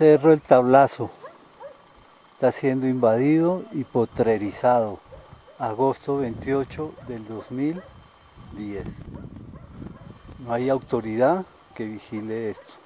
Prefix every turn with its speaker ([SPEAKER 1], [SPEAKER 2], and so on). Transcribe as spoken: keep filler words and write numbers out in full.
[SPEAKER 1] Cerro El Tablazo está siendo invadido y potrerizado. Agosto veintiocho del dos mil diez. No hay autoridad que vigile esto.